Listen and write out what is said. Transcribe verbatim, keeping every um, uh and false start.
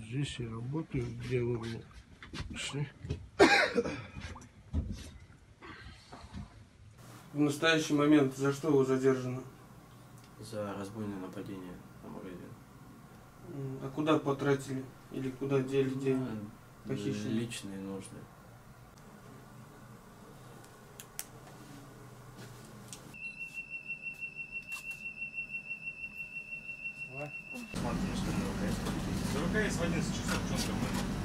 здесь я работаю, делаю ши. В настоящий момент за что вы задержаны? За разбойное нападение на магазин. А куда потратили? Или куда дели деньги? Похищенные? Личные нужды. ВКС в одиннадцать часов, что